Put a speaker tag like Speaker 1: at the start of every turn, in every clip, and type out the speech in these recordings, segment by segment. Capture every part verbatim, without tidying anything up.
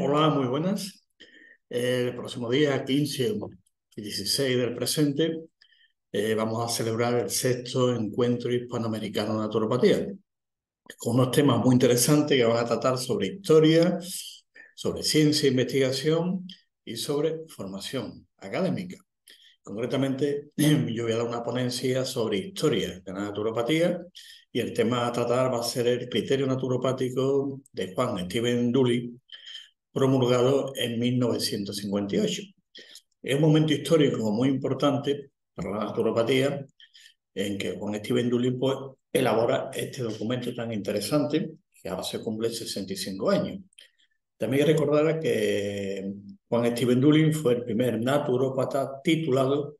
Speaker 1: Hola, muy buenas. El próximo día quince y dieciséis del presente eh, vamos a celebrar el sexto Encuentro Hispanoamericano de Naturopatía, con unos temas muy interesantes que van a tratar sobre historia, sobre ciencia e investigación y sobre formación académica. Concretamente, yo voy a dar una ponencia sobre historia de la naturopatía y el tema a tratar va a ser el criterio naturopático de Juan Stephen Dooley, promulgado en mil novecientos cincuenta y ocho. Es un momento histórico muy importante para la naturopatía en que Juan Stephen Dooley pues, elabora este documento tan interesante que ahora se cumple sesenta y cinco años. También hay que recordar que Juan Stephen Dooley fue el primer naturópata titulado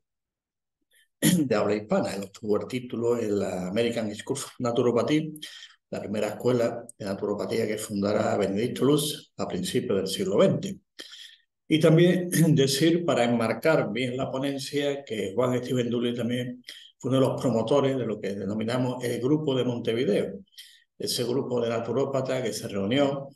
Speaker 1: de habla hispana. Él obtuvo el título en la American School of Naturopathy, la primera escuela de naturopatía que fundara Benedicto Luz a principios del siglo veinte. Y también decir, para enmarcar bien la ponencia, que Juan Stephen Dooley también fue uno de los promotores de lo que denominamos el Grupo de Montevideo, ese grupo de naturópatas que se reunió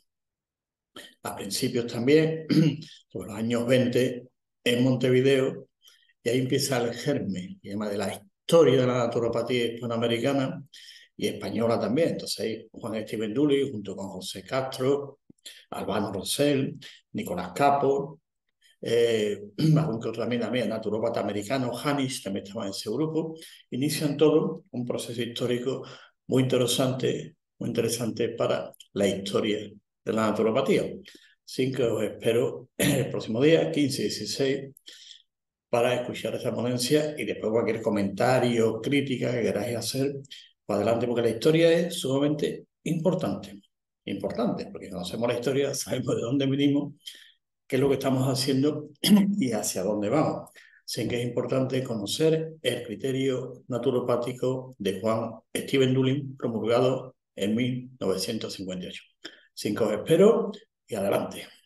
Speaker 1: a principios también, sobre los años veinte, en Montevideo, y ahí empieza el germen, y además de la historia de la naturopatía hispanoamericana y española también. Entonces ahí Juan Stephen Dooley, junto con José Castro, Albano Rosell, Nicolás Capo, eh, algún que otro también, también naturópata americano, Hannis, también estaba en ese grupo, inician todo un proceso histórico muy interesante, muy interesante para la historia de la naturopatía. Así que os espero el próximo día, quince y dieciséis, para escuchar esta ponencia y después cualquier comentario, crítica que queráis hacer, pues adelante, porque la historia es sumamente importante. Importante, porque si conocemos la historia, sabemos de dónde venimos, qué es lo que estamos haciendo y hacia dónde vamos. Así que es importante conocer el criterio naturopático de Juan Stephen Dooley, promulgado en mil novecientos cincuenta y ocho. Así que os espero y adelante.